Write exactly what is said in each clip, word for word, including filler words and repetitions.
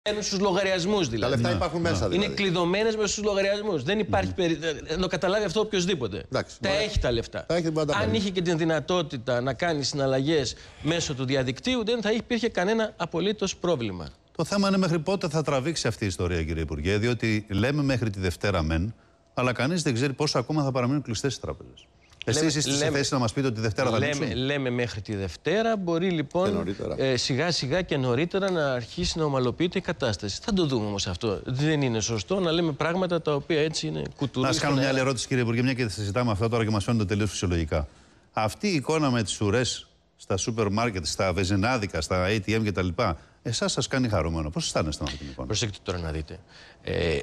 Στους λογαριασμούς δηλαδή. Τα λεφτά ναι, υπάρχουν μέσα δηλαδή. Είναι κλειδωμένες μέσα στους λογαριασμούς. Δεν υπάρχει mm. περι... να το καταλάβει αυτό οποιοδήποτε. Εντάξει, τα ωραία. έχει τα λεφτά. Τα έχει, Αν είχε και την δυνατότητα να κάνει συναλλαγές μέσω του διαδικτύου, δεν θα υπήρχε κανένα απολύτως πρόβλημα. Το θέμα είναι μέχρι πότε θα τραβήξει αυτή η ιστορία, κύριε Υπουργέ, διότι λέμε μέχρι τη Δευτέρα μεν, αλλά κανείς δεν ξέρει πόσο ακόμα θα παραμείνουν κλειστές οι τράπεζες. Εσείς είστε σε θέση να μας πείτε ότι τη Δευτέρα θα λέμε, ανοίξουν. λέμε μέχρι τη Δευτέρα. Μπορεί λοιπόν ε, σιγά σιγά και νωρίτερα να αρχίσει να ομαλοποιείται η κατάσταση. Θα το δούμε όμως αυτό. Δεν είναι σωστό να λέμε πράγματα τα οποία έτσι είναι κουτουρί. Να σας κάνω μια άλλη ερώτηση, κύριε Υπουργέ, μια και συζητάμε αυτά τώρα και μας φαίνονται τελείως φυσιολογικά. Αυτή η εικόνα με τις ουρές στα σούπερ μάρκετ, στα βεζινάδικα, στα έι τι εμ κτλ. Εσάς σας κάνει χαρούμενο? Πώς αισθάνεστε με αυτή την εικόνα? Προσέξτε τώρα να δείτε. Ε,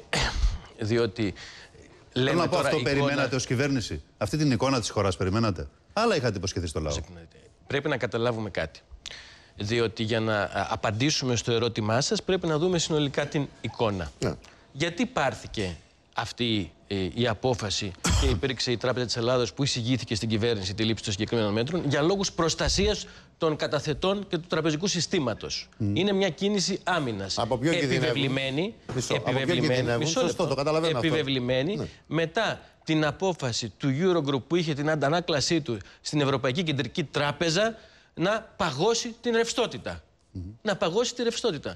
διότι. Θέλω να πω, αυτό εικόνα... περιμένατε ως κυβέρνηση? Αυτή την εικόνα της χώρας περιμένατε? Άλλα είχατε υποσχεθεί στο λαό. Πρέπει να καταλάβουμε κάτι. Διότι για να απαντήσουμε στο ερώτημά σας πρέπει να δούμε συνολικά την εικόνα. Yeah. Γιατί πάρθηκε αυτή η απόφαση και υπήρξε η Τράπεζα της Ελλάδος που εισηγήθηκε στην κυβέρνηση τη λήψη των συγκεκριμένων μέτρων? Για λόγους προστασίας των καταθετών και του τραπεζικού συστήματος. Mm. Είναι μια κίνηση άμυνας. Από ποιο επιβεβλημένη, μισό, επιβεβλημένη, από μισό λεπτό, το επιβεβλημένη ναι. μετά την απόφαση του Eurogroup που είχε την αντανάκλασή του στην Ευρωπαϊκή Κεντρική Τράπεζα να παγώσει την ρευστότητα. Mm. Να παγώσει τη ρευστότητα.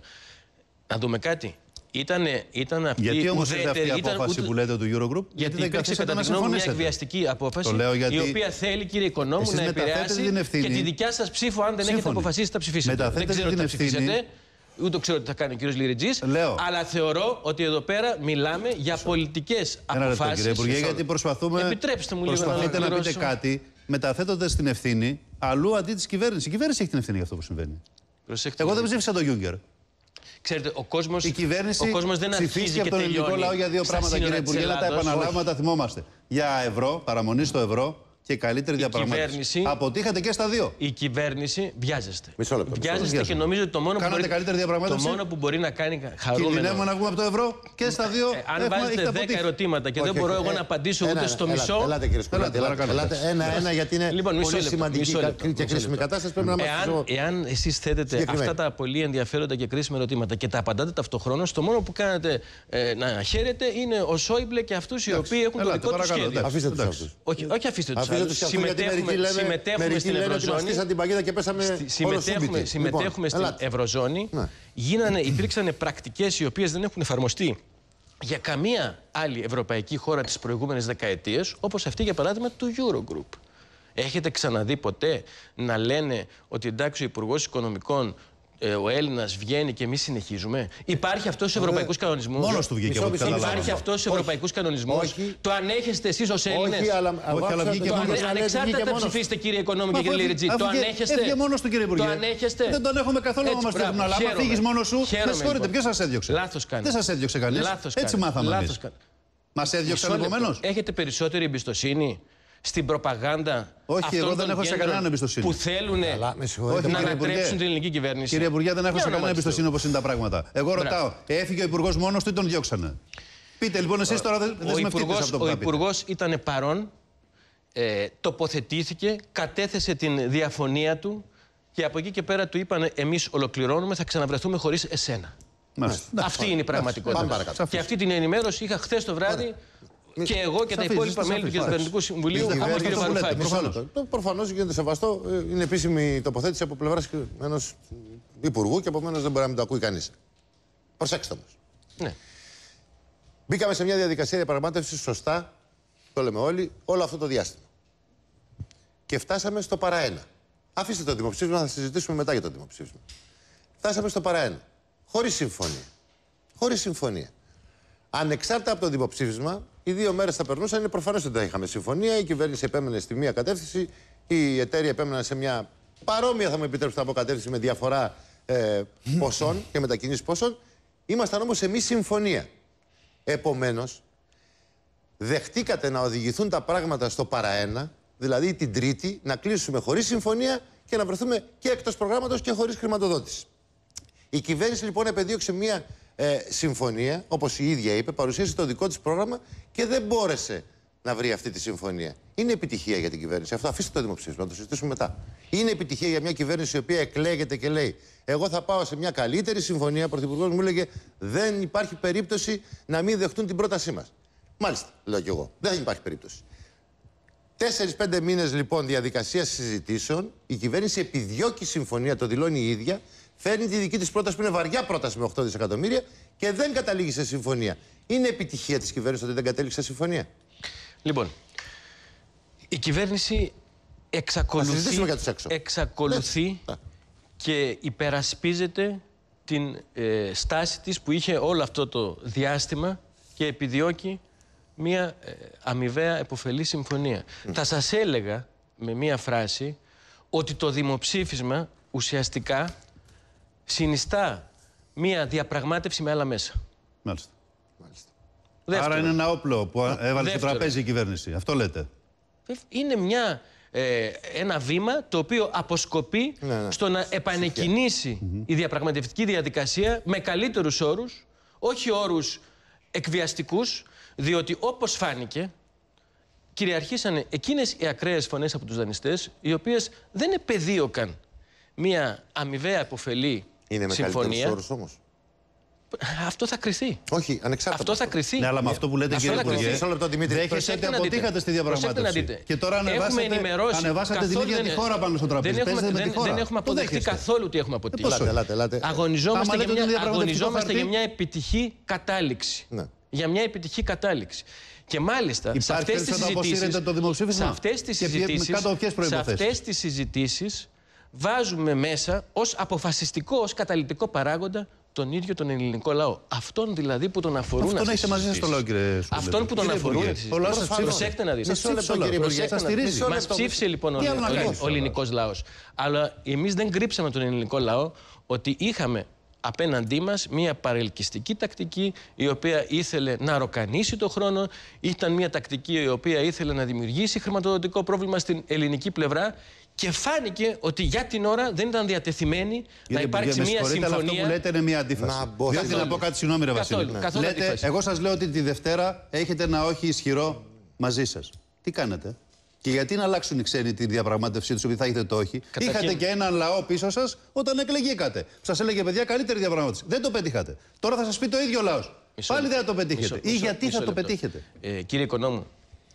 Να δούμε κάτι. Ήτανε, ήταν αυτή γιατί όμως ουδέτερη, αυτή η απόφαση ούτε... που λέτε του Eurogroup? Γιατί, γιατί υπήρξε κατά τη γνώμη μια εκβιαστική απόφαση γιατί... η οποία θέλει, κύριε Οικονόμου, να επηρεάσει και τη δικιά σας ψήφο. Αν δεν Σύμφωνη. έχετε αποφασίσει, θα ψηφίσετε. Δεν ξέρω τι θα ψηφίσετε, ούτε ξέρω τι θα κάνει ο κύριος Λιριτζής. Αλλά θεωρώ ότι εδώ πέρα μιλάμε για πολιτικές αποφάσεις. Κύριε Υπουργέ, γιατί προσπαθούμε. Επιτρέψτε μου λίγο να, να πείτε κάτι, μεταθέτοντας την ευθύνη αλλού αντί της κυβέρνησης. Η κυβέρνηση έχει την ευθύνη για αυτό που συμβαίνει. Εγώ δεν ψήφισα τον Juncker. Ξέρετε, ο κόσμος, η κυβέρνηση ο κόσμος δεν ψηφίστηκε από τον ελληνικό λαό για δύο πράγματα, κύριε Υπουργέ, να τα επαναλάβουμε, να τα θυμόμαστε. Για ευρώ, παραμονή στο ευρώ και καλύτερη διαπραγμάτευση. Αποτύχατε και στα δύο. Η κυβέρνηση βιάζεστε. Μισό λεπτό. Βιάζεστε και νομίζω ότι το μόνο, που μπορεί, το μόνο που μπορεί να κάνει χαρούμενο. Κινδυνεύουμε να βγούμε από το ευρώ και στα δύο. Ε, αν βάζετε δέκα ερωτήματα και δεν μπορώ εγώ να απαντήσω ούτε στο μισό. Ελάτε, κύριε Σκουλάτη. Ένα-ένα, γιατί είναι πολύ σημαντική και κρίσιμη κατάσταση. Πρέπει να μας. Εάν εσείς θέτετε αυτά τα πολύ ενδιαφέροντα και κρίσιμα ερωτήματα και τα απαντάτε ταυτοχρόνως, το μόνο που κάνετε να χαίρετε είναι ο Σόιμπλε και αυτούς οι οποίοι έχουν το δικό του σχέδιο. Αφήστε τους αυτούς. Όχι, αφήστε τους. Συμμετέχουμε, συμμετέχουμε στην Ευρωζώνη. Την παγίδα και πέσαμε συμμετέχουμε συμμετέχουμε λοιπόν, στην Ευρωζώνη. Ναι. Γίνανε, υπήρξαν πρακτικές οι οποίες δεν έχουν εφαρμοστεί για καμία άλλη ευρωπαϊκή χώρα τις προηγούμενες δεκαετίες, όπως αυτή για παράδειγμα του Eurogroup. Έχετε ξαναδεί ποτέ να λένε ότι εντάξει ο Υπουργός Οικονομικών, ο Έλληνας βγαίνει και εμείς συνεχίζουμε? Υπάρχει αυτός ο ευρωπαϊκούς κανονισμούς? Μόνος του βγήκε. Υπάρχει αυτός ο ευρωπαϊκούς κανονισμούς? Το ανέχεστε εσείς ως Έλληνες? Όχι, αλλά, αλλά βγήκε μόνος. Ανεξάρτητα ψηφίσετε, κύριε Οικονόμου και κύριε Λιριτζή. Το ανέχεστε? Έφυγε μόνος του, κύριε Υπουργέ. Το ανέχεστε? Δεν τον έχουμε καθόλου να μας στέλνουν. Αλλά αν φύγεις μόνος σου, με συγχωρείτε, ποιος σας έδιωξε? Λάθος κάνει. Δεν σας έδιωξε κανείς. Έτσι μάθαμε εμείς. Μας έδιωξαν επομένως. Έχετε περισσότερη εμπιστοσύνη στην προπαγάνδα? Όχι, εγώ δεν έχω σε κανέναν εμπιστοσύνη. Που θέλουν να ανατρέψουν την ελληνική κυβέρνηση. Κύριε Υπουργέ, δεν έχω σε κανέναν εμπιστοσύνη όπως είναι τα πράγματα. Εγώ ρωτάω, έφυγε ο Υπουργός μόνος του ή τον διώξανε? Πείτε λοιπόν εσείς τώρα, δεν δεσμευτείτε σε αυτό που θα πείτε. Ο Υπουργός ήταν παρόν, ε, τοποθετήθηκε, κατέθεσε την διαφωνία του και από εκεί και πέρα του είπαν εμείς ολοκληρώνουμε, θα ξαναβρεθούμε χωρίς εσένα. Μάλιστα. Αυτή είναι η πραγματικότητα. Και αυτή την ενημέρωση είχα χθες το βράδυ. Και εγώ και τα υπόλοιπα μέλη του Κυβερνητικού Συμβουλίου από τον κύριο Βαρουφάκη. Προφανώς γίνεται σεβαστό. Είναι επίσημη τοποθέτηση από πλευράς ενός υπουργού και επομένως δεν μπορεί να μην το ακούει κανείς. Προσέξτε όμως. Ναι. Μπήκαμε σε μια διαδικασία διαπραγμάτευσης σωστά, το λέμε όλοι, όλο αυτό το διάστημα. Και φτάσαμε στο παραένα. Αφήστε το δημοψήφισμα, θα συζητήσουμε μετά για το δημοψήφισμα. Φτάσαμε στο παραένα. Χωρίς συμφωνία. Χωρίς συμφωνία. Ανεξάρτητα από το δημοψήφισμα, οι δύο μέρες θα περνούσαν. Είναι προφανές ότι δεν είχαμε συμφωνία. Η κυβέρνηση επέμενε στη μία κατεύθυνση, οι εταίροι επέμεναν σε μια παρόμοια, θα μου επιτρέψετε να πω, κατεύθυνση με διαφορά ε, ποσών και μετακινήσεις ποσών. Ήμασταν όμως σε μη συμφωνία. Επομένως, δεχτήκατε να οδηγηθούν τα πράγματα στο παραένα, δηλαδή την Τρίτη, να κλείσουμε χωρίς συμφωνία και να βρεθούμε και εκτός προγράμματος και χωρίς χρηματοδότηση. Η κυβέρνηση λοιπόν επεδίωξε μια ε, συμφωνία, όπως η ίδια είπε, παρουσίασε το δικό της πρόγραμμα και δεν μπόρεσε να βρει αυτή τη συμφωνία. Είναι επιτυχία για την κυβέρνηση. Αυτό αφήστε το δημοψήφισμα, να το συζητήσουμε μετά. Είναι επιτυχία για μια κυβέρνηση η οποία εκλέγεται και λέει: εγώ θα πάω σε μια καλύτερη συμφωνία. Ο Πρωθυπουργός μου έλεγε: δεν υπάρχει περίπτωση να μην δεχτούν την πρότασή μας. Μάλιστα, λέω κι εγώ. Δεν υπάρχει περίπτωση. Τέσσερις πέντε μήνες λοιπόν διαδικασία συζητήσεων, η κυβέρνηση επιδιώκει συμφωνία, το δηλώνει η ίδια, φέρνει τη δική της πρόταση που είναι βαριά πρόταση με οκτώ δισεκατομμύρια και δεν καταλήγει σε συμφωνία. Είναι επιτυχία της κυβέρνησης ότι δεν κατέληξε σε συμφωνία? Λοιπόν, η κυβέρνηση εξακολουθεί, για τους έξω. εξακολουθεί ναι. και υπερασπίζεται την ε, στάση της που είχε όλο αυτό το διάστημα και επιδιώκει μια ε, αμοιβαία επωφελή συμφωνία. Mm. Θα σας έλεγα με μια φράση ότι το δημοψήφισμα ουσιαστικά συνιστά μια διαπραγμάτευση με άλλα μέσα. Μάλιστα. Μάλιστα. Άρα είναι ένα όπλο που έβαλε στο τραπέζι η κυβέρνηση. Αυτό λέτε. Είναι μια, ε, ένα βήμα το οποίο αποσκοπεί ναι, ναι. στο να επανεκκινήσει mm-hmm. η διαπραγματευτική διαδικασία με καλύτερους όρους, όχι όρους εκβιαστικούς, διότι όπως φάνηκε, κυριαρχήσαν εκείνες οι ακραίες φωνές από τους δανειστές, οι οποίες δεν επεδίωκαν μια αμοιβαία επωφελή είναι με συμφωνία. καλύτερους όρους όμως. Αυτό θα κριθεί. Όχι, ανεξάρτητα. Αυτό θα κριθεί. Ναι, αλλά με αυτό που λέτε, κύριε Υπουργέ, δέχεστε ότι αποτύχατε στη διαπραγμάτευση. Και τώρα ανεβάσατε, ανεβάσατε την ίδια τη χώρα πάνω στο τραπέζι. Δεν έχουμε, δεν, δεν έχουμε αποδεχτεί καθόλου ότι έχουμε αποτύχει. Ελάτε, ελάτε, ελάτε. Αγωνιζόμαστε, για μια, αγωνιζόμαστε για μια επιτυχή κατάληξη. Ναι. Για μια επιτυχή κατάληξη. Και μάλιστα υπάρχει σε αυτές τις συζητήσεις, το σε αυτές τις συζητήσεις, σε αυτές τις συζητήσεις βάζουμε μέσα ως αποφασιστικό, ως καταλυτικό παράγοντα τον ίδιο τον ελληνικό λαό. Αυτόν δηλαδή που τον αφορούν. Αυτόν έχετε μαζί σας το λαό, κύριε Σούλη. Αυτόν που τον αφορούν. Προσέξτε να δείτε. Μας ψήφισε λοιπόν ο ελληνικός λαός. Αλλά εμείς δεν κρύψαμε τον ελληνικό λαό ότι είχαμε απέναντί μας μια παρελκυστική τακτική η οποία ήθελε να ροκανίσει το χρόνο, ήταν μια τακτική η οποία ήθελε να δημιουργήσει χρηματοδοτικό πρόβλημα στην ελληνική πλευρά και φάνηκε ότι για την ώρα δεν ήταν διατεθειμένη Κύριε να υπάρξει Υπουργέ, μια συμφωνία. Αυτό που λέτε είναι μια αντίφαση. Να μπω, Διότι να πω κάτι, συγγνώμη, ρε Βασίλη. Ναι. Λέτε, αντίφαση. Εγώ σας λέω ότι τη Δευτέρα έχετε ένα όχι ισχυρό μαζί σας. Τι κάνετε? Και γιατί να αλλάξουν οι ξένοι τη διαπραγμάτευσή του, επειδή θα έχετε το όχι? Καταρχήν... Είχατε και έναν λαό πίσω σας όταν εκλεγήκατε. Σας έλεγε, παιδιά, καλύτερη διαπραγμάτευση. Δεν το πετύχατε. Τώρα θα σας πει το ίδιο ο λαός. Πάλι δεν θα το πετύχετε. Μισό, Ή μισό, γιατί μισό θα λεπτό. το πετύχετε. Ε, κύριε Οικονόμου,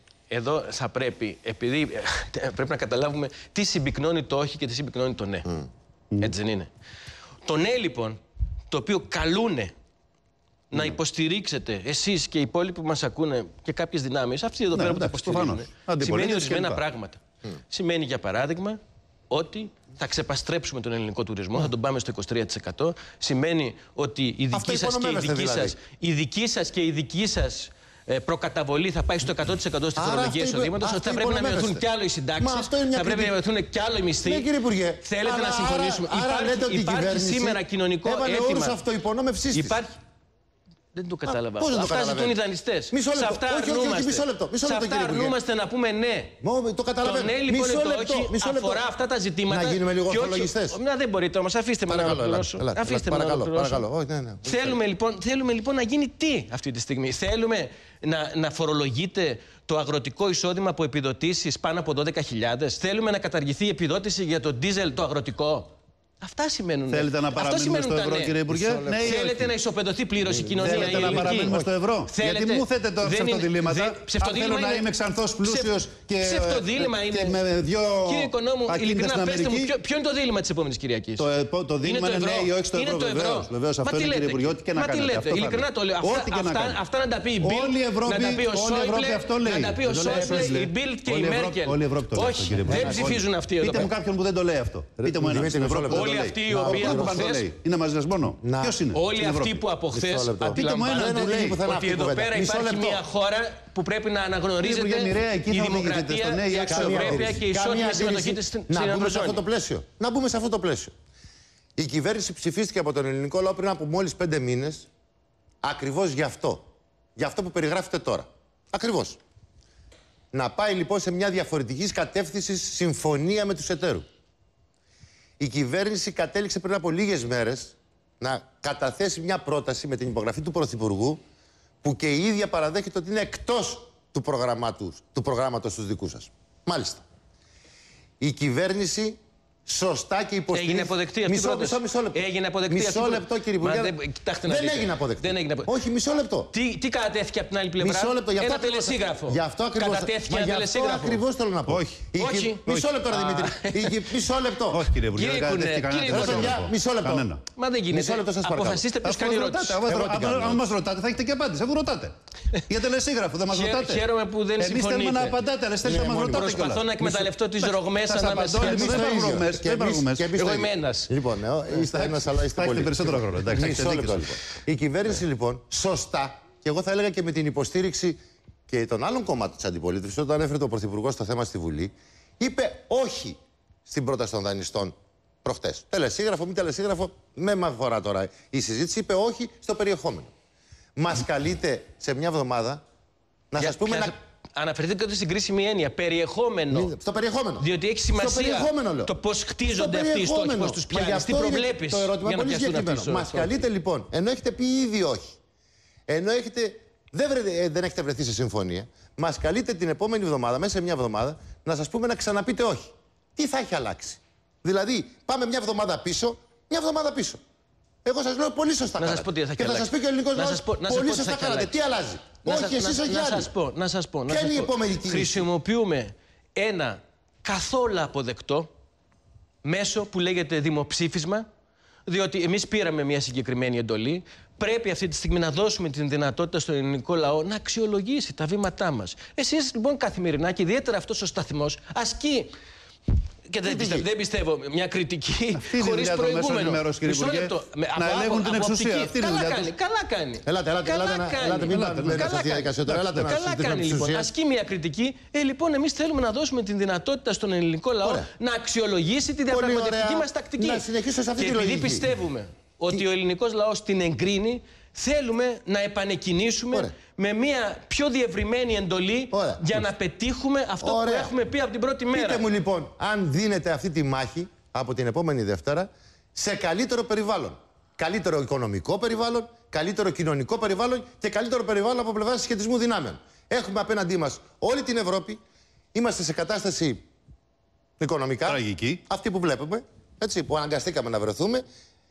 εδώ θα πρέπει, επειδή πρέπει να καταλάβουμε τι συμπυκνώνει το όχι και τι συμπυκνώνει το ναι. Mm. Έτσι δεν είναι? Το ναι, λοιπόν, το οποίο καλούνε Mm. να υποστηρίξετε εσείς και οι υπόλοιποι που μας ακούνε και κάποιες δυνάμεις, αυτοί εδώ ναι, πέρα που τα υποστηρίζουν, σημαίνει ορισμένα πράγματα. Mm. Σημαίνει, για παράδειγμα, ότι θα ξεπαστρέψουμε τον ελληνικό τουρισμό, mm. θα τον πάμε στο είκοσι τρία τοις εκατό. Σημαίνει ότι η δική σας και η δική δηλαδή. σας, η δική σας και η δική σας προκαταβολή θα πάει στο εκατό τοις εκατό στη φορολογία εισοδήματος, ότι θα πρέπει να μειωθούν κι άλλο οι συντάξεις, θα πρέπει να μειωθούν κι άλλο οι μισθοί. Ναι, κύριε Υπουργέ. Θέλετε άρα, να συμφωνήσουμε? Άρα, άρα υπάρχει υπάρχει σήμερα κοινωνικό αίτημα. Αυτοϋπονόμευσης της. Υπάρχει... Δεν το κατάλαβα. Πώς δεν το Αυτά ζητούν οι δανειστές. Μισό λεπτό. Σε αυτά όχι, όχι, όχι, μισό λεπτό. Μισό λεπτό, σε αυτά αρνούμαστε να πούμε ναι. Μω, το καταλαβαίνω. Το ναι, λοιπόν, μισό το λεπτό, όχι μισό λεπτό. αφορά αυτά τα ζητήματα. Να γίνουμε λίγο ορθολογιστές. Να, δεν μπορείτε όμως. Αφήστε με να ολοκληρώσω. Αφήστε με να ολοκληρώσω. Θέλουμε λοιπόν, θέλουμε λοιπόν να γίνει τι αυτή τη στιγμή? Θέλουμε να, να φορολογείται το αγροτικό εισόδημα από επιδοτήσεις πάνω από δώδεκα χιλιάδες? Θέλουμε να καταργηθεί η επιδότηση για το ντίζελ το αγροτικό? Αυτά σημαίνουν. Θέλετε να παραμείνουμε στο ευρώ, κύριε Υπουργέ? Ναι, θέλετε να ισοπεδωθεί πλήρως η κοινωνία? Θέλετε να παραμείνουμε στο ευρώ? Θέλετε... Γιατί μου θέτε τώρα ψευτοδιλήμματα? Αν θέλω να είμαι ξανθός πλούσιος και, ψευτοδίλημα είναι... και με δυο Κύριε Οικονόμου, ειλικρινά πέστε μου, ποιο είναι το δίλημα της επόμενης Κυριακής? Το, το δίλημα είναι, είναι ναι ή όχι στο ευρώ. Βεβαίως, βεβαίως, αυτό είναι, κύριε Υπουργέ, ό,τι και να κάνετε. Ειλικρινά το λέω. Αυτά να τα πει η Μπιλτ, να τα πει ο Σόιμπλε, να τα πει ο Σόιμπλε, η Μπιλτ και η Μέρκελ. Όχι, δεν ψηφίζουν αυτοί εδώ. Πείτε μου κάποιον που δεν το λέει αυτό. Πείτε μου έναν στην Ευρώπη. Όλοι αυτοί οι οποίοι από χθες... Είναι μαζί σας μόνο. Ποιος είναι? Όλοι αυτοί που από χθες αντιλαμβάνονται ότι εδώ πέρα υπάρχει μια χώρα που πρέπει να αναγνωρίζεται η δημοκρατία, η αξιοπρέπεια και η ισότιμη συμμετοχή της στην Ευρωζώνη. Να μπούμε σε αυτό το πλαίσιο. Η κυβέρνηση ψηφίστηκε από τον ελληνικό λαό πριν από μόλις πέντε μήνες ακριβώς γι' αυτό. Γι' αυτό που περιγράφετε τώρα. Ακριβώς. Να πάει λοιπόν σε μια διαφορετική κατεύθυνση συμφωνία με τους εταίρους. Η κυβέρνηση κατέληξε πριν από λίγες μέρες να καταθέσει μια πρόταση με την υπογραφή του Πρωθυπουργού που και η ίδια παραδέχεται ότι είναι εκτός του του προγραμμάτου, του προγράμματος τους δικού σας. Μάλιστα. Η κυβέρνηση σωστά και υποστηρίζει. Έγινε αποδεκτή αυτή η πρόταση. Μισό, μισό λεπτό. Έγινε αποδεκτή μισό αυτή η λεπτό, κύριε Υπουργέ. Δεν, κοιτάξτε, δεν να έγινε αποδεκτή. Δεν έγινε αποδεκτή. Όχι, μισό λεπτό. Τι, τι κατατέθηκε από την άλλη πλευρά. Μισό λεπτό. Γι' αυτό ένα τελεσίγραφο. Γι' αυτό ακριβώς. Κατατέθηκε Μα ένα γι' αυτό τελεσίγραφο. ακριβώς θέλω να πω. Όχι. Η... Όχι. Μισό λεπτό, ρε Δημήτρη. Η... Μισό λεπτό. Όχι, κύριε Υπουργέ. Κύριε Δεν Κουνέ, κατατέθηκε κανένα κύριε τελεσίγραφο. Μισό λεπτό. Κανένα. Μα δεν γίνεται. Μισό λεπτό, σας παρακαλώ. Αποφασίστε ποιος κάνει ερώτηση. Αν μας ρωτάτε, θα έχετε και απάντηση. Αφού ρωτάτε. Για τελεσίγραφο, δεν μας ρωτάτε. Χαίρομαι που δεν συμφωνείτε. Εμείς θέλουμε να απαντάτε, αλλά θέλετε να μας ρωτάτε. Προσπαθώ να εκμεταλλευτώ τις ρογμές ανάμεσα. Εγώ είμαι ένας. Λοιπόν, είστε ένας, αλλά είστε πολύ. Περισσότερο χρόνο. Μισό λεπτό, λοιπόν. Η κυβέρνηση, λοιπόν, σωστά, και εγώ θα έλεγα και με την υποστήριξη και των άλλων κομμάτων της αντιπολίτευσης, όταν έφερε το Πρωθυπουργό στο θέμα στη Βουλή, είπε όχι στην πρόταση των δανειστών προχτές. Τελεσίγραφο, μη τελεσίγραφο, με μαφορά τώρα. Η συζήτηση είπε όχι στο περιεχόμενο. Μας καλείτε σε μια εβδομάδα να σας πούμε να. Αναφερθήκατε στην κρίσιμη έννοια. Περιεχόμενο. Στο περιεχόμενο. Διότι έχει σημασία το πώς χτίζονται αυτοί οι στόχοι, πώς τους πιάνεις, τι προβλέπεις. Το ερώτημα πολύ συγκεκριμένο. Μας καλείτε λοιπόν, ενώ έχετε πει ήδη όχι, ενώ έχετε, δεν, βρε, δεν έχετε βρεθεί σε συμφωνία, μας καλείτε την επόμενη εβδομάδα, μέσα σε μια εβδομάδα, να σας πούμε να ξαναπείτε όχι. Τι θα έχει αλλάξει? Δηλαδή, πάμε μια εβδομάδα πίσω, μια εβδομάδα πίσω. Εγώ σας λέω πολύ σωστά. Να σας πω τι θα και θα σας πει και ο ελληνικός λαός πολύ σωστά κάνατε. Τι αλλάζει? Όχι, εσείς όχι άλλοι. Να σας πω, να σας πω. Ποια είναι η επόμενη κίνηση? Χρησιμοποιούμε ένα καθόλου αποδεκτό μέσο που λέγεται δημοψήφισμα, διότι εμείς πήραμε μια συγκεκριμένη εντολή. Πρέπει αυτή τη στιγμή να δώσουμε την δυνατότητα στον ελληνικό λαό να αξιολογήσει τα βήματά μας. Εσείς λοιπόν καθημερινά, και ιδιαίτερα αυτός ο σταθμός, ασκεί. Και δεν πιστεύω, δεν πιστεύω μια κριτική χωρίς προηγούμενο. Μισό λεπτό. Να ελέγχουν την εξουσία. Αυτή είναι η δουλειά τους. Καλά κάνει. Ελάτε, ελάτε, ελάτε, ελάτε, μην πάμε σε αυτή τη διαδικασία τώρα. Ελάτε να Καλά κάνει λοιπόν. Ασκεί μια κριτική. Ε, λοιπόν, εμείς θέλουμε να δώσουμε την δυνατότητα στον ελληνικό λαό να αξιολογήσει τη διαπραγματευτική μας τακτική. Να συνεχίσω σε αυτή τη λογική. Και επειδή πιστεύουμε ότι ο ελληνικός λαός την εγκρίνει, θέλουμε να επανεκκινήσουμε Ωραία. με μια πιο διευρυμένη εντολή Ωραία. για να πετύχουμε αυτό Ωραία. που έχουμε πει από την πρώτη μέρα. Πείτε μου λοιπόν, αν δίνετε αυτή τη μάχη από την επόμενη Δευτέρα σε καλύτερο περιβάλλον. Καλύτερο οικονομικό περιβάλλον, καλύτερο κοινωνικό περιβάλλον και καλύτερο περιβάλλον από πλευρά συσχετισμού δυνάμεων. Έχουμε απέναντί μας όλη την Ευρώπη. Είμαστε σε κατάσταση οικονομικά. Τραγική. Αυτή που βλέπουμε, έτσι, που αναγκαστήκαμε να βρεθούμε.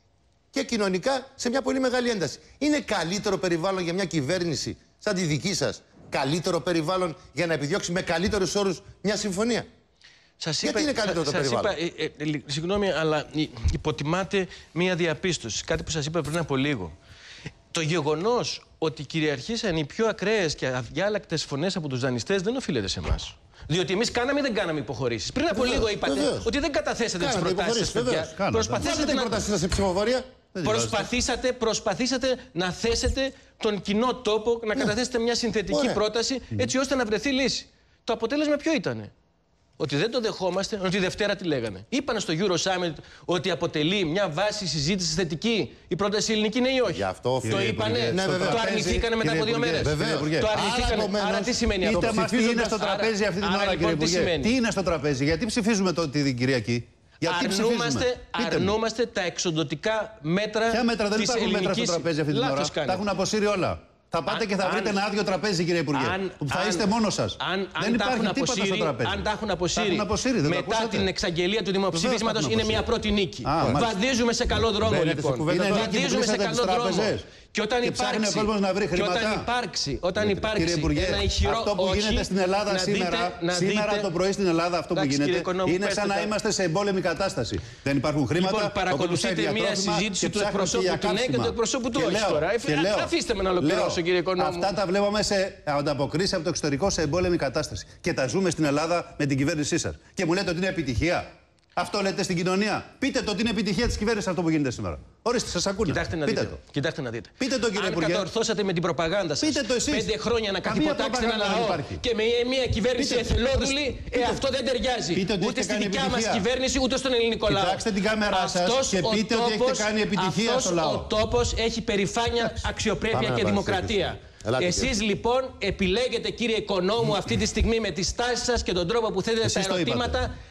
Και κοινωνικά σε μια πολύ μεγάλη ένταση. Είναι καλύτερο περιβάλλον για μια κυβέρνηση σαν τη δική σας, καλύτερο περιβάλλον για να επιδιώξει με καλύτερους όρους μια συμφωνία? Σας Γιατί είπα, είναι καλύτερο σα, το περιβάλλον? Είπα, ε, ε, ε, συγγνώμη, αλλά υποτιμάτε μια διαπίστωση. Κάτι που σας είπα πριν από λίγο. Το γεγονός ότι κυριαρχήσαν οι πιο ακραίες και αδιάλακτες φωνές από τους δανειστές δεν οφείλεται σε εμάς. Διότι εμείς κάναμε ή δεν κάναμε υποχωρήσεις. Πριν από βεβαίως, λίγο είπατε βεβαίως. ότι δεν καταθέσατε τις προτάσεις σας. Προσπαθήσατε να προτάσεις σε ψηφοφορία. Προσπαθήσατε, προσπαθήσατε να θέσετε τον κοινό τόπο, να ναι. καταθέσετε μια συνθετική Ωραία. πρόταση, έτσι ώστε να βρεθεί λύση. Το αποτέλεσμα ποιο ήτανε? Ότι δεν το δεχόμαστε, ότι Δευτέρα τι λέγανε. Είπαν στο Euro Summit ότι αποτελεί μια βάση συζήτηση θετική η πρόταση ελληνική, ναι ή όχι? Αυτό, το είπανε, ναι, το αρνηθήκανε μετά από δύο μέρες. Βεβαίως. Το αρνηθήκανε. Άρα τι σημαίνει αυτό? Είτε μας τι είναι στο τραπέζι αυτή την ώρα, κύριε Υπουργέ. Τι είναι στο τραπέζι, γιατί ψηφίζουμε την Κυριακή? Αρνούμαστε, αρνούμαστε τα εξοντωτικά μέτρα. Ποια μέτρα? Δεν της υπάρχουν μέτρα στο ελληνικής... τραπέζι αυτή την ώρα. Λάθος Τα έχουν αποσύρει όλα. Θα πάτε αν, και θα αν, βρείτε ένα άδειο τραπέζι, κύριε Υπουργέ. Αν, που θα αν, είστε μόνος σας. Αν, δεν υπάρχει τίποτα αποσύρει, στο τραπέζι. Αν τα έχουν αποσύρει, αποσύρει μετά την εξαγγελία του δημοψηφίσματος, είναι μια πρώτη νίκη. Α, Βαδίζουμε σε καλό δρόμο, λοιπόν. Βαδίζουμε σε καλό δρόμο. Και όταν και υπάρξει, να βρει και όταν υπάρξει, όταν υπάρξει κύριε Υπουργέ, ένα ηχηρό αυτό που όχι, γίνεται στην Ελλάδα να σήμερα, δείτε, σήμερα δείτε, το πρωί στην Ελλάδα, αυτό εντάξει, που γίνεται, Οικονόμου, είναι σαν να είμαστε σε εμπόλεμη κατάσταση. Δεν υπάρχουν χρήματα. Λοιπόν, παρακολουθείτε μια συζήτηση του εκπροσώπου του ναι και του εκπροσώπου του όχι τώρα. Αφήστε με να ολοκληρώσω, κύριε Οικονόμου. Αυτά τα βλέπαμε σε ανταποκρίσεις από το εξωτερικό σε εμπόλεμη κατάσταση. Και τα ζούμε στην Ελλάδα με την κυβέρνησή σας. Και μου λέτε ότι είναι επιτυχία. Αυτό λέτε στην κοινωνία. Πείτε το ότι είναι επιτυχία της κυβέρνησης αυτό που γίνεται σήμερα. Ορίστε, σας ακούνε. Κοιτάξτε να Πείτε δείτε. το. Κοιτάξτε να δείτε. Πείτε το, κύριε Αν Υπουργέ. κατορθώσατε με την προπαγάνδα σας Πείτε το εσείς. πέντε χρόνια να καθυποτάξετε ένα λαό και με μια κυβέρνηση εθελόδουλη, ε, αυτό δεν ταιριάζει. Πείτε ούτε στη δικιά μας κυβέρνηση, ούτε στον ελληνικό λαό. Κοιτάξτε την κάμερά σας και πείτε ότι έχετε κάνει επιτυχία στο λαό. Ο τόπος έχει περηφάνεια, αξιοπρέπεια και δημοκρατία. Εσείς λοιπόν επιλέγετε, κύριε Οικονόμου, αυτή τη στιγμή με τη στάση σας και τον τρόπο που θέτετε τα ερωτήματα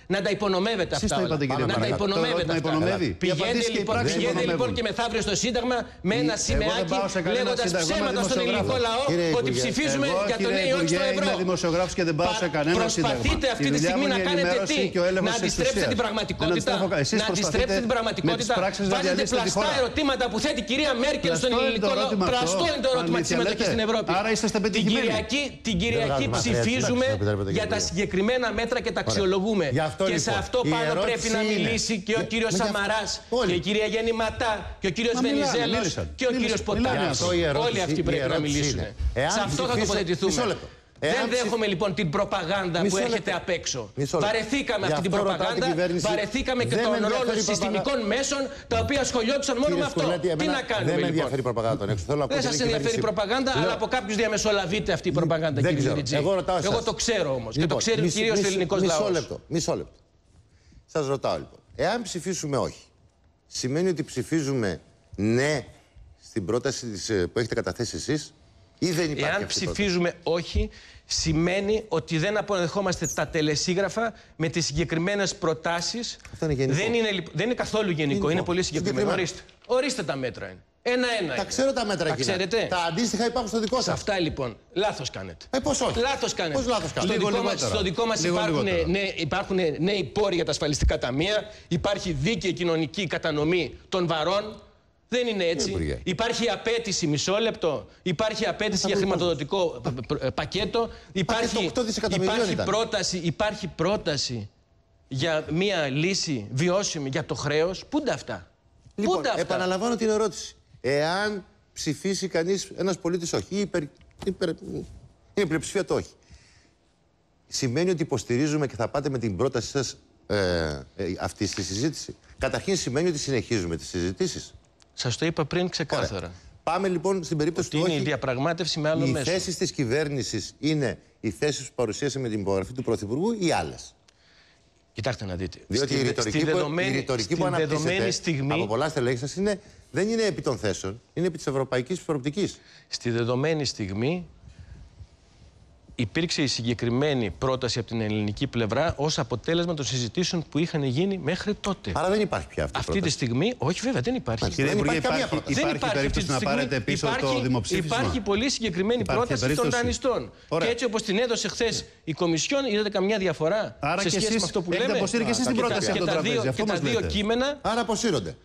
να τα υπονομεύετε Εσείς αυτά. Το είπατε, όλα. Να τα υπονομεύετε αυτά. Πηγαίνετε λοιπόν, πηγαίνετε λοιπόν και μεθαύριο στο Σύνταγμα με ένα σημαίακι λέγοντας ψέματα στον ελληνικό λαό ότι ψηφίζουμε για το ναι ή όχι στο ευρώ. Είμαι δημοσιογράφος και δεν πάω σε κανένα Σύνταγμα. Προσπαθείτε αυτή τη στιγμή να κάνετε τι? Να αντιστρέψετε την πραγματικότητα. Να αντιστρέψετε την πραγματικότητα. Βάζετε πλαστά ερωτήματα που θέτει η κυρία Μέρκελ στον ελληνικό λαό. Πλαστό είναι το ερώτημα της συμμετοχής στην Ευρώπη. Άρα είσαστε πετυχημένοι. Την Κυριακή ψηφίζουμε για τα συγκεκριμένα μέτρα και τα αξιολογούμε. Και σε αυτό πάνω πρέπει να μιλήσει και ο κύριος Σαμαράς και η κυρία Γεννηματά και ο κύριος Βενιζέλος και ο κύριος Ποτάμις. Όλοι αυτοί πρέπει να μιλήσουν. Σε αυτό θα τοποθετηθούμε. Δεν δέχομαι λοιπόν την προπαγάνδα που έρχεται απ' έξω. Βαρεθήκαμε αυτή την προπαγάνδα, βαρεθήκαμε και τον ρόλο συστημικών μέσων τα οποία ασχολιόντουσαν μόνο με αυτό. Τι να κάνουμε λοιπόν? Δεν με ενδιαφέρει η προπαγάνδα τον έξω. Δεν σας ενδιαφέρει η προπαγάνδα, αλλά από κάποιους διαμεσολαβείται αυτή η προπαγάνδα, κύριε Λιτζή. Εγώ το ξέρω όμως και το ξέρει κυρίως ο ελληνικός λαός. Μισό λεπτό. Σας ρωτάω λοιπόν. Εάν ψηφίσουμε όχι, σημαίνει ότι ψηφίζουμε ναι στην πρόταση που έχετε καταθέσει εσείς? Ή δεν υπάρχει? Εάν ψηφίζουμε όχι, σημαίνει ότι δεν αποδεχόμαστε τα τελεσίγραφα με τις συγκεκριμένες προτάσεις. Αυτό είναι γενικό. Δεν είναι, δεν είναι καθόλου γενικό, γενικό. Είναι πολύ συγκεκριμένο. Ορίστε. Ορίστε τα μέτρα είναι. Ένα-ένα. Τα είναι. ξέρω τα μέτρα εκείνα. Ξέρετε. Τα αντίστοιχα υπάρχουν στο δικό σας. Σε αυτά λοιπόν. Λάθος κάνετε. Ε, πώς όχι? Λάθος κάνετε. Πώς λάθος κάνετε? Στο, δικό μας, στο δικό μας υπάρχουν, ναι, υπάρχουν νέοι πόροι για τα ασφαλιστικά ταμεία. Υπάρχει δίκαιη κοινωνική κατανομή των βαρών. Δεν είναι έτσι. Υπουργέ. Υπάρχει απέτηση, μισό λεπτό. Υπάρχει απέτηση για χρηματοδοτικό πακέτο. Υπάρχει, υπάρχει, πρόταση, υπάρχει πρόταση για μια λύση βιώσιμη για το χρέος. Πού είναι αυτά? Λοιπόν, Πού είναι αυτά? Επαναλαμβάνω την ερώτηση. Εάν ψηφίσει κανείς, ένας πολίτης όχι, ή υπερ, υπερ, είναι πλειοψηφία το όχι, σημαίνει ότι υποστηρίζουμε και θα πάτε με την πρόταση σας ε, ε, αυτή στη συζήτηση? Καταρχήν σημαίνει ότι συνεχίζουμε τις συζητήσεις. Σας το είπα πριν ξεκάθαρα. Ωραία. Πάμε λοιπόν στην περίπτωση ότι του είναι όχι. Η διαπραγμάτευση με άλλο οι μέσο. Οι θέσεις της κυβέρνησης είναι οι θέσεις που παρουσίασε με την υπογραφή του Πρωθυπουργού ή άλλες? Κοιτάξτε να δείτε. Διότι στη, η ρητορική, στη δεδομένη, η ρητορική που αναπτύσσεται στιγμή, από πολλά στελέχη σας είναι, δεν είναι επί των θέσεων, είναι επί της ευρωπαϊκής προοπτικής. Στη δεδομένη στιγμή υπήρξε η συγκεκριμένη πρόταση από την ελληνική πλευρά ως αποτέλεσμα των συζητήσεων που είχαν γίνει μέχρι τότε. Άρα δεν υπάρχει πια αυτή η Αυτή τη στιγμή, όχι βέβαια, δεν υπάρχει. Κύριε δεν Υπουργέ, υπάρχει, υπάρχει, υπάρχει, υπάρχει, υπάρχει περίπτωση να πάρετε πίσω υπάρχει, το δημοψήφισμα? Υπάρχει πολύ συγκεκριμένη υπάρχει πρόταση περίπτωση των δανειστών. Ωραία. Και έτσι όπως την έδωσε χθες η Κομισιόν, είδατε καμιά διαφορά? Άρα σε σχέση με αυτό που λέμε? Έχετε αποσύρει και εσείς την πρόταση από το τραπέζι. Και τα δύο κείμενα. Άρα αποσύρονται.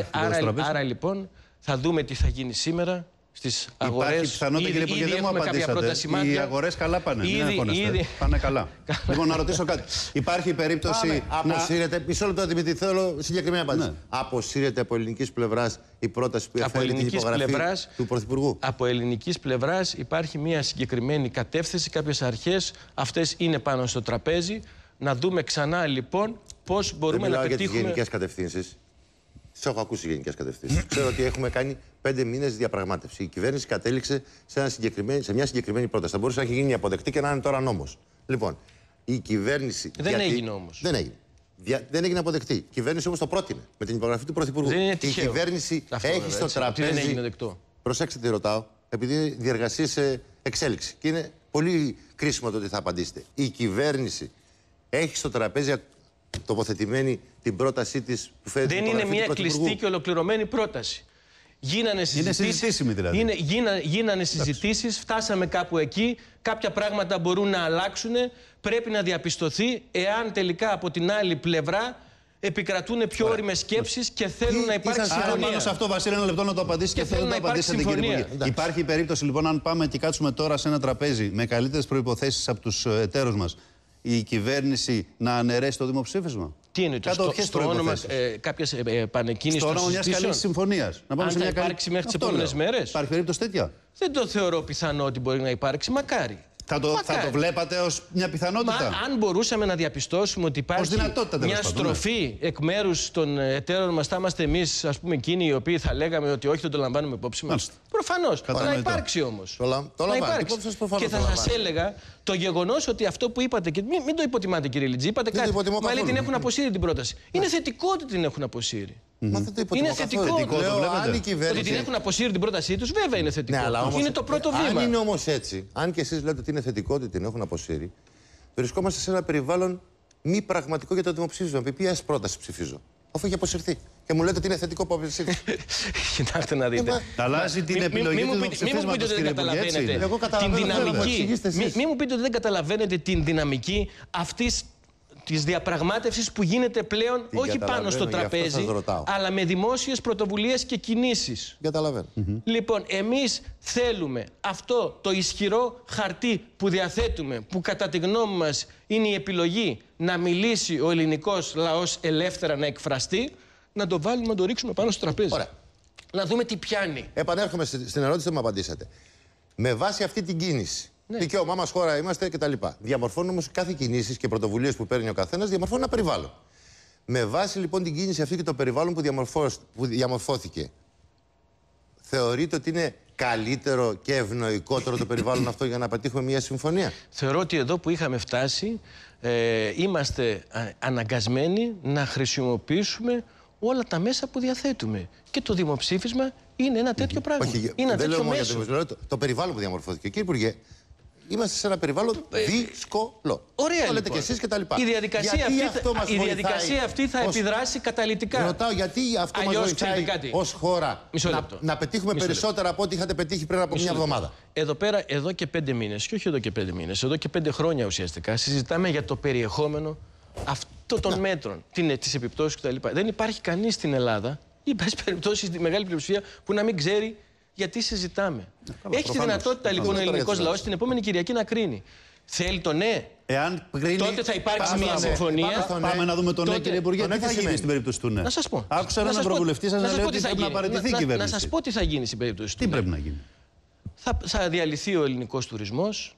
Άρα λοιπόν θα δούμε τι θα γίνει σήμερα στις αγορές. Υπάρχει πιθανότητα, κύριε Υπουργέ, δεν μου απαντήσατε. Οι αγορές καλά πάνε. Ήδη, μην ήδη. Πάνε καλά. Λοιπόν, να ρωτήσω κάτι. Υπάρχει περίπτωση. Πάμε. Να... Αποσύρεται. Μισό λεπτό, Δημήτρη, θέλω συγκεκριμένη απάντηση. Ναι. Αποσύρεται από ελληνικής πλευράς η πρόταση που έφερε την υπογραφή πλευράς, του Πρωθυπουργού? Από ελληνικής πλευράς υπάρχει μια συγκεκριμένη κατεύθυνση, κάποιες αρχές. Αυτές είναι πάνω στο τραπέζι. Να δούμε ξανά λοιπόν πώς μπορούμε να πετύχουμε. Για τις γενικές κατευθύνσεις. Τις έχω ακούσει γενικές κατευθύνσεις. Ξέρω ότι έχουμε κάνει πέντε μήνες διαπραγμάτευση. Η κυβέρνηση κατέληξε σε, ένα σε μια συγκεκριμένη πρόταση. Θα μπορούσε να έχει γίνει αποδεκτή και να είναι τώρα νόμος. Λοιπόν, η κυβέρνηση. Δεν γιατί... έγινε όμως. Δεν έγινε. Δια... Δεν έγινε αποδεκτή. Η κυβέρνηση όμως το πρότεινε με την υπογραφή του Πρωθυπουργού. Δεν είναι τυχαίο. Η κυβέρνηση αυτό, έχει βέβαια, στο έτσι, τραπέζι. Δεν έγινε δεκτό. Προσέξτε τι ρωτάω, επειδή είναι διεργασίες σε εξέλιξη. Και είναι πολύ κρίσιμο το ότι θα απαντήσετε. Η κυβέρνηση έχει στο τραπέζι τοποθετημένη την πρότασή της που φέρει. Δεν είναι μια κλειστή και ολοκληρωμένη πρόταση. Γίνανε συζητήσεις, είναι συζητήσιμη δηλαδή. Είναι, γίνα, γίνανε συζητήσεις, φτάσαμε κάπου εκεί. Κάποια πράγματα μπορούν να αλλάξουν. Πρέπει να διαπιστωθεί εάν τελικά από την άλλη πλευρά επικρατούν πιο όριμες σκέψεις και θέλουν τι, να υπάρξει συμφωνία. Άρα πάνω σε αυτό, Βασίλη, ένα λεπτό να το απαντήσει και, και θέλω να το απαντήσετε, κύριε Υπουργέ. Υπάρχει περίπτωση λοιπόν, αν πάμε και κάτσουμε τώρα σε ένα τραπέζι με καλύτερες προϋποθέσεις από τους εταίρους μας, η κυβέρνηση να αναιρέσει το δημοψήφισμα? Τι είναι το στο, στο όνομα ε, κάποιες ε, ε, πανεκκίνησης των συζητήσεων? Στο όνομα μιας καλής συμφωνίας. Να πάμε αν σε θα μια υπάρξει καλή... μέχρι τις επόμενες μέρες. Υπάρχει περίπτωση τέτοια? Δεν το θεωρώ πιθανό ότι μπορεί να υπάρξει. Μακάρι. Θα το, θα το βλέπατε ως μια πιθανότητα? Μα, αν μπορούσαμε να διαπιστώσουμε ότι υπάρχει μια στροφή εκ μέρους των εταίρων μας, θα είμαστε εμείς, ας πούμε, εκείνοι οι οποίοι θα λέγαμε ότι όχι, δεν το λαμβάνουμε υπόψη μας. Προφανώς. Θα υπάρξει όμως. Το, το θα υπάρξει. Και θα σας έλεγα το γεγονός ότι αυτό που είπατε, και μην, μην το υποτιμάτε, κύριε Λιτζή, είπατε κάτι. Μα λέει την έχουν αποσύρει την πρόταση. Είναι θετικό ότι την έχουν αποσύρει. Μα δεν το υποτιμώ. Είναι θετικό. θετικό Λέω, αν η κυβέρνηση... Ότι την έχουν αποσύρει την πρότασή τους, βέβαια είναι θετικό. Ναι, όμως, είναι το πρώτο βήμα. Αν είναι όμως έτσι, αν και εσείς λέτε ότι είναι θετικό ότι την έχουν αποσύρει, βρισκόμαστε σε ένα περιβάλλον μη πραγματικό για το δημοψήφισμα. Επί ποιας πρόταση ψηφίζω, αφού έχει αποσυρθεί. Και μου λέτε ότι είναι θετικό που αποσυρθεί. Κοιτάξτε να δείτε. Αλλάζει την επιλογή του δημοψηφίσματος, κύριε Υπουργέ, έτσι. Την δυναμική. Μην μου πείτε ότι δεν καταλαβαίνετε την δυναμική αυτής της διαπραγμάτευσης που γίνεται πλέον την όχι πάνω στο τραπέζι, αλλά με δημόσιες πρωτοβουλίες και κινήσεις. Καταλαβαίνω. Mm-hmm. Λοιπόν, εμείς θέλουμε αυτό το ισχυρό χαρτί που διαθέτουμε, που κατά τη γνώμη μας είναι η επιλογή να μιλήσει ο ελληνικός λαός ελεύθερα, να εκφραστεί, να το βάλουμε, να το ρίξουμε πάνω στο τραπέζι. Ωραία. Να δούμε τι πιάνει. Επανέρχομαι στην ερώτηση που μου απαντήσατε. Με βάση αυτή την κίνηση, ναι. δικαίωμά μας χώρα είμαστε κτλ. Διαμορφώνουν όμως κάθε κινήσεις και πρωτοβουλίες που παίρνει ο καθένας, διαμορφώνουν ένα περιβάλλον. Με βάση λοιπόν την κίνηση αυτή και το περιβάλλον που, που διαμορφώθηκε, θεωρείτε ότι είναι καλύτερο και ευνοϊκότερο το περιβάλλον αυτό για να πετύχουμε μια συμφωνία? Θεωρώ ότι εδώ που είχαμε φτάσει, ε, είμαστε αναγκασμένοι να χρησιμοποιήσουμε όλα τα μέσα που διαθέτουμε. Και το δημοψήφισμα είναι ένα τέτοιο πράγμα. Όχι, είναι ένα δεν τέτοιο λέω μέσο. Για το, λέω, το, το περιβάλλον που διαμορφώθηκε. Κύριε Υπουργέ, είμαστε σε ένα περιβάλλον ε, δύσκολο. Ωραία, το λέτε λοιπόν. και εσείς και τα λοιπά. Η διαδικασία, αυτή, η διαδικασία αυτή θα ως... επιδράσει καταλυτικά. Ρωτάω γιατί αυτό μας βοηθάει ως χώρα να, να πετύχουμε Μισό περισσότερα λεπτό. από ό,τι είχατε πετύχει πριν από Μισό μια εβδομάδα. Εδώ πέρα, εδώ και πέντε μήνες, και όχι εδώ και πέντε μήνες, εδώ και πέντε χρόνια ουσιαστικά, συζητάμε για το περιεχόμενο αυτών των μέτρων, τις επιπτώσεις κτλ. Δεν υπάρχει κανείς στην Ελλάδα, ή πάση περιπτώσει στη μεγάλη πλειοψηφία, που να μην ξέρει γιατί συζητάμε. Καλά, έχει τη δυνατότητα λοιπόν ο ελληνικός λαός την επόμενη Κυριακή να κρίνει. Θέλει το ναι. Εάν κρίνει, τότε θα υπάρξει μια συμφωνία. Πάμε, πάμε να δούμε τον ναι, κύριε Υπουργέ. Τι θα γίνει στην περίπτωση του ναι? Να σας πω. Άκουσα έναν ευρωβουλευτή σας να λέει ότι πρέπει να παραιτηθεί η κυβέρνηση. Να σας πω τι θα γίνει στην περίπτωση του. Τι πρέπει να γίνει? Θα διαλυθεί ο ελληνικός τουρισμός.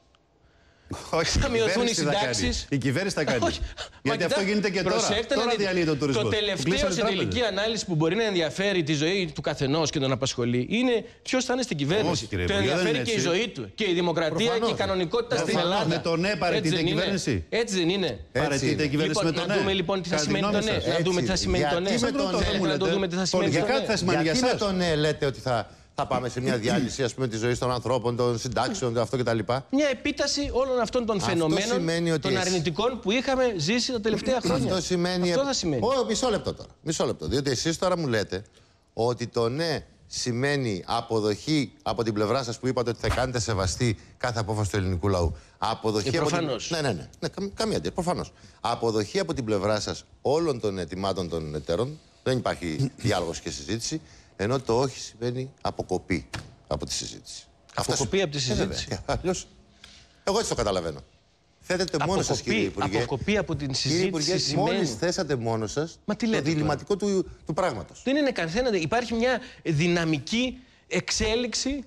Όχι, θα μειωθούν οι συντάξεις. Η κυβέρνηση θα κάνει. Όχι. Γιατί αυτό γίνεται και τώρα. Τώρα διαλύει ο τουρισμός. Το τελευταίο σε τελική ανάλυση που μπορεί να ενδιαφέρει τη ζωή του καθενός και τον απασχολεί είναι ποιος θα είναι στην κυβέρνηση. Το ενδιαφέρει και η ζωή του και η δημοκρατία και η κανονικότητα στην Ελλάδα. Με το ναι παραιτείται η κυβέρνηση. Έτσι δεν είναι? Παραιτείται η κυβέρνηση με το ναι. Να δούμε λοιπόν τι θα σημαίνει το ναι. Να δούμε τι θα σημαίνει το ναι. Να το δούμε τι θα σημαίνει το ναι. Γιατί με το ναι λέτε ότι θα. Θα πάμε σε μια διάλυση, ας πούμε, της ζωής των ανθρώπων, των συντάξεων, αυτό κτλ. Μια επίταση όλων αυτών των φαινομένων, των αρνητικών που είχαμε ζήσει τα τελευταία χρόνια. Αυτό σημαίνει. Αυτό θα σημαίνει. Ω, μισό λεπτό τώρα. Μισό λεπτό. Διότι εσείς τώρα μου λέτε ότι το ναι σημαίνει αποδοχή από την πλευρά σας που είπατε ότι θα κάνετε σεβαστή κάθε απόφαση του ελληνικού λαού. Αποδοχή. Προφανώς. Την... Ναι, ναι, ναι. ναι καμ... καμία αντίρρηση. Προφανώς. Αποδοχή από την πλευρά σας όλων των αιτημάτων των εταίρων. Δεν υπάρχει διάλογος και συζήτηση. Ενώ το όχι σημαίνει αποκοπή από τη συζήτηση. Αποκοπή από τη συζήτηση. Ε, αλλιώς, εγώ έτσι το καταλαβαίνω. Θέτετε μόνο σας, κύριε Υπουργέ. Αποκοπή από την συζήτηση. Κύριε Υπουργέ, σημαίνει... μόλις θέσατε μόνο σας το διλημματικό του, του πράγματος. Δεν είναι καθένα. Υπάρχει μια δυναμική εξέλιξη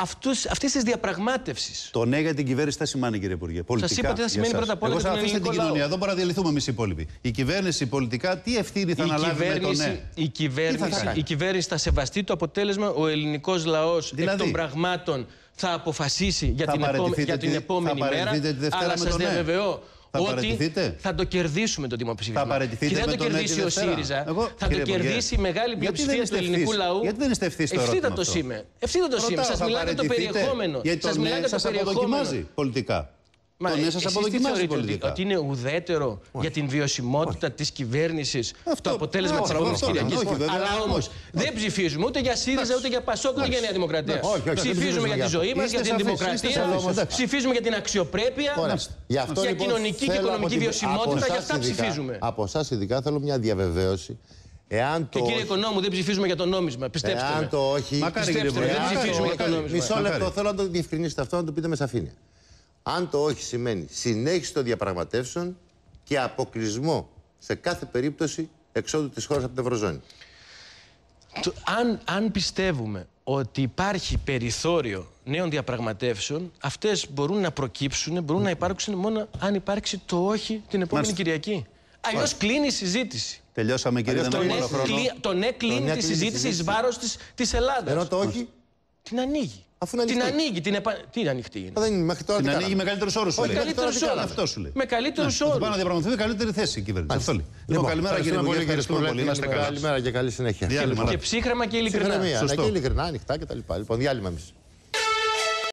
αυτής της διαπραγμάτευσης. Το ναι για την κυβέρνηση θα σημαίνει, κύριε Υπουργέ, πολιτικά. Σας είπα τι θα σημαίνει πρώτα απ' όλα. Εγώ θα αφήσετε την κοινωνία. Εδώ μπορούμε να διαλυθούμε εμείς οι υπόλοιποι. Η κυβέρνηση πολιτικά τι ευθύνη θα αναλάβει με το ναι? Η κυβέρνηση, η κυβέρνηση θα σεβαστεί το αποτέλεσμα. Ο ελληνικός λαός δηλαδή, εκ των πραγμάτων θα αποφασίσει για την, επό... για την επόμενη μέρα. Αλλά σας διαβεβαιώ θα ότι θα το κερδίσουμε το δημοψήφισμα. Και δεν το κερδίσει ο ΣΥΡΙΖΑ. Εγώ, θα το κερδίσει η μεγάλη πλειοψηφία του ελληνικού λαού. Γιατί δεν είστε ευθύς στο ερώτημα αυτό? Ευθύτατο είμαι. Σας μιλάτε το περιεχόμενο. Γιατί το ναι σας αποδοκιμάζει πολιτικά. Μα το ναι σας αποδοκιμάζει πολιτικά. Ότι είναι ουδέτερο όχι. για την βιωσιμότητα της κυβέρνησης το αποτέλεσμα της επόμενης Κυριακής. Αλλά όμως δεν ψηφίζουμε ούτε για ΣΥΡΙΖΑ, ούτε για ΠΑΣΟΚ, ούτε για Νέα Δημοκρατία. Ψηφίζουμε για τη ζωή μας, για την δημοκρατία, ψηφίζουμε για την αξιοπρέπεια, για κοινωνική και οικονομική βιωσιμότητα. Για αυτά ψηφίζουμε. Από εσάς ειδικά θέλω μια διαβεβαίωση. Εάν και το... κύριε Οικονόμου, δεν ψηφίζουμε για το νόμισμα. Πιστέψτε Εάν με. το όχι. Μακάρι, Πιστέψτε με, δεν ψηφίζουμε για το νόμισμα. Μισό λεπτό, θέλω να το διευκρινίσετε αυτό, να το πείτε με σαφήνεια. Αν το όχι σημαίνει συνέχιση των διαπραγματεύσεων και αποκλεισμό σε κάθε περίπτωση εξόδου της χώρας από την Ευρωζώνη. Το, αν, αν πιστεύουμε ότι υπάρχει περιθώριο νέων διαπραγματεύσεων, αυτές μπορούν να προκύψουν, μπορούν να υπάρξουν μόνο αν υπάρξει το όχι την επόμενη Μάλιστα. Κυριακή. Αλλιώς κλείνει η συζήτηση. Τελειώσαμε, κύριε Δανίλη. Το ναι κλείνει τη συζήτηση εις βάρος της, της Ελλάδας. Ενώ το όχι την ανοίγει. Αφού είναι την ανοίγει, την επα... Τι είναι ανοιχτή είναι. Δεν είναι μέχρι τώρα την ανοίγει με καλύτερους όρους σου λέει. Αυτό σου λέει. Με καλύτερους όρους. Θα πάνε να διαπραγματευτεί με καλύτερη θέση η κυβέρνηση. Αυτό λέει. Λοιπόν, καλημέρα κύριε Υπουργέ. Ευχαριστούμε πολύ. Να είστε καλά. Καλημέρα και καλή συνέχεια. Και ψύχρεμα και ειλικρινά. Και ειλικρινά, ανοιχτά κτλ. Λοιπόν, διάλειμμα εμείς.